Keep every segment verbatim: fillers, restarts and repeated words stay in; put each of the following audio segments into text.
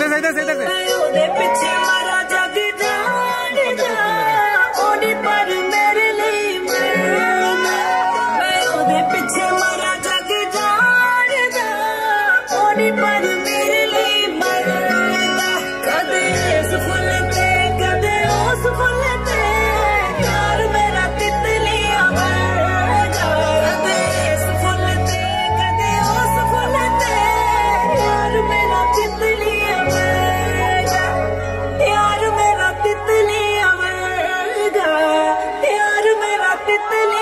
इधर से इधर से इधर से पीछे मारा जग जानेगा ओनी पर मेरे लिए मरना मैं ओदे पीछे मारा जग जानेगा ओनी पर मेरे लिए मरना कदे इस फुल ते कदे उस फुल ते यार मेरा तितली आवेगा कदे इस फुल ते कदे उस फुल ते यार मेरा तितली आवेगा यार मेरा तितली आवेगा यार मेरा तितली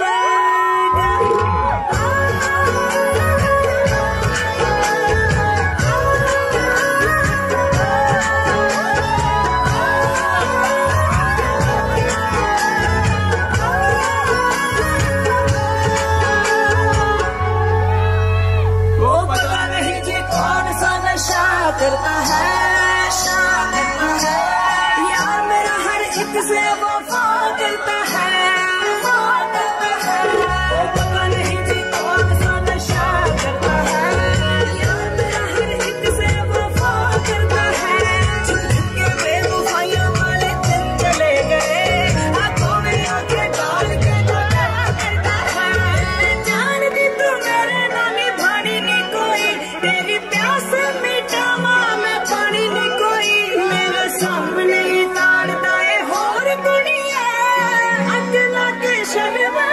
वो पता नहीं जी कौन सा नशा करता है नशा करता है यार मेरा हर एक से वफा करता है वफा करता है वो पता नहीं जी कौन सा नशा करता है यार मेरा हर एक से वफा करता है झूठ के बेवफाइयों वाले दिन चले गए आंखों में आंखें डाल के तो क्या करता है जानती तू मेरे नानी भानी नहीं कोई तेरी प्यास मिटावा मैं पानी नहीं कोई मेरे सामने ही ताड़दा है होर कुड़िया अग लग शर्मा